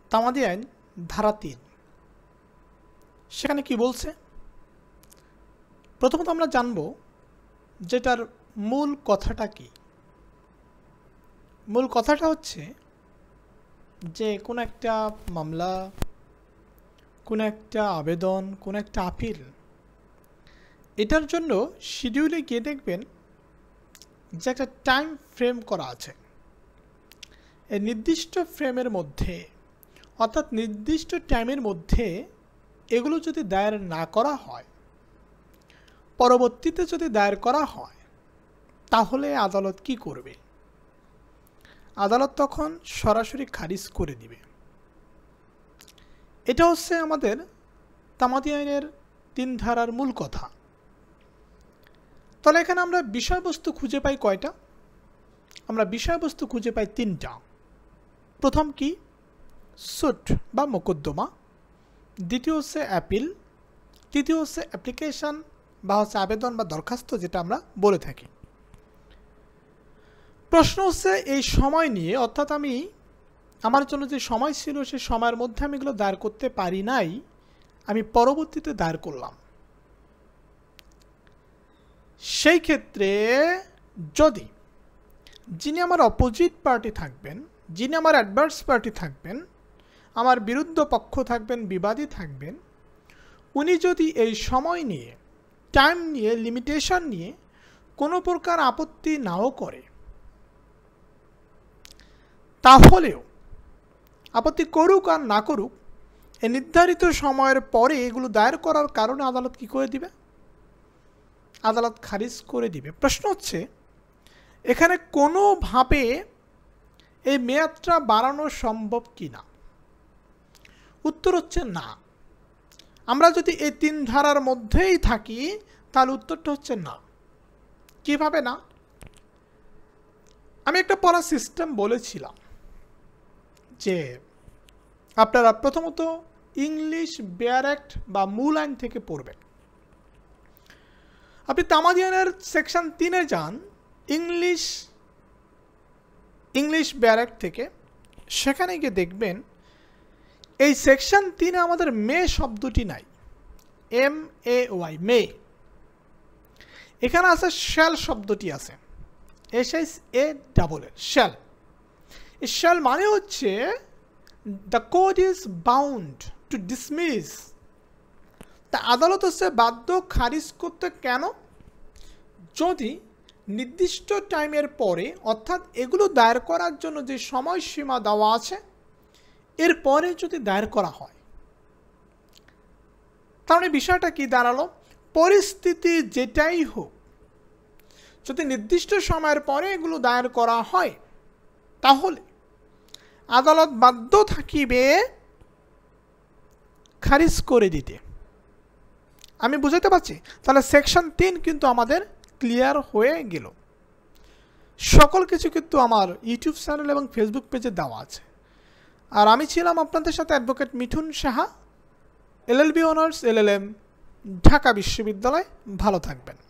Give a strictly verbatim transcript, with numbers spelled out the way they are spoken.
তামাদি আইন ধারা তিন, সেখানে কি বলছে? প্রথমত আমরা জানব যেটার মূল কথাটা কি। মূল কথাটা হচ্ছে যে কোন একটা মামলা, কোন একটা আবেদন, কোন একটা আপিল, এটার জন্য শিডিউলে গিয়ে দেখবেন যে একটা টাইম ফ্রেম করা আছে। এই নির্দিষ্ট ফ্রেমের মধ্যে অর্থাৎ নির্দিষ্ট টাইমের মধ্যে এগুলো যদি দায়ের না করা হয়, পরবর্তীতে যদি দায়ের করা হয়, তাহলে আদালত কি করবে? আদালত তখন সরাসরি খারিজ করে দিবে। এটা হচ্ছে আমাদের তামাদি আইনের তিন ধারার মূল কথা। তাহলে এখানে আমরা বিষয়বস্তু খুঁজে পাই কয়টা? আমরা বিষয়বস্তু খুঁজে পাই তিনটা। প্রথম কি? সুট বা মোকদ্দমা, দ্বিতীয় হচ্ছে অ্যাপিল, তৃতীয় হচ্ছে অ্যাপ্লিকেশন বা হচ্ছে আবেদন বা দরখাস্ত, যেটা আমরা বলে থাকি। প্রশ্ন হচ্ছে এই সময় নিয়ে, অর্থাৎ আমি আমার জন্য যে সময় ছিল সেই সময়ের মধ্যে আমি এগুলো দায়ের করতে পারি নাই, আমি পরবর্তীতে দায়ের করলাম। সেই ক্ষেত্রে যদি যিনি আমার অপোজিট পার্টি থাকবেন, যিনি আমার অ্যাডভার্স পার্টি থাকবেন, আমার বিরুদ্ধ পক্ষ থাকবেন, বিবাদী থাকবেন, উনি যদি এই সময় নিয়ে, টাইম নিয়ে, লিমিটেশন নিয়ে কোনো প্রকার আপত্তি নাও করে, তাহলেও আপত্তি করুক আর না করুক, এই নির্ধারিত সময়ের পরে এগুলো দায়ের করার কারণে আদালত কি করে দিবে? আদালত খারিজ করে দিবে। প্রশ্ন হচ্ছে এখানে কোনোভাবে এই মেয়াদটা বাড়ানো সম্ভব কি না? উত্তর হচ্ছে না। আমরা যদি এই তিন ধারার মধ্যেই থাকি তাহলে উত্তরটা হচ্ছে না। কিভাবে না? আমি একটা পড়া সিস্টেম বলেছিলাম যে আপনারা প্রথমত ইংলিশ বেয়ার অ্যাক্ট বা মূল আইন থেকে পড়বেন। আপনি তামাদি আইনের সেকশন তিনে যান, ইংলিশ ইংলিশ বেয়ার অ্যাক্ট থেকে, সেখানে গিয়ে দেখবেন এই সেকশন তিনে আমাদের মে শব্দটি নাই, এম এ ওয়াই, মে। এখানে আছে শ্যাল শব্দটি আছে, S S A double L, shall. এই শ্যাল মানে হচ্ছে the court is bound to dismiss. তা আদালত হচ্ছে বাধ্য খারিজ করতে। কেন? যদি নির্দিষ্ট টাইমের পরে, অর্থাৎ এগুলো দায়ের করার জন্য যে সময়সীমা দেওয়া আছে এরপরে যদি দায়ের করা হয়, তাহলে বিষয়টা কি দাঁড়ালো? পরিস্থিতি যেটাই হোক, যদি নির্দিষ্ট সময়ের পরে এগুলো দায়ের করা হয়, তাহলে আদালত বাধ্য থাকিবে খারিজ করে দিতে। আমি বুঝাতে পারছি? তাহলে সেকশন তিন কিন্তু আমাদের ক্লিয়ার হয়ে গেল। সকল কিছু কিন্তু আমার ইউটিউব চ্যানেল এবং ফেসবুক পেজে দেওয়া আছে। আর আমি ছিলাম আপনাদের সাথে advocate Mithun Saha, L L B honours, L L M, Dhaka বিশ্ববিদ্যালয়। ভালো থাকবেন।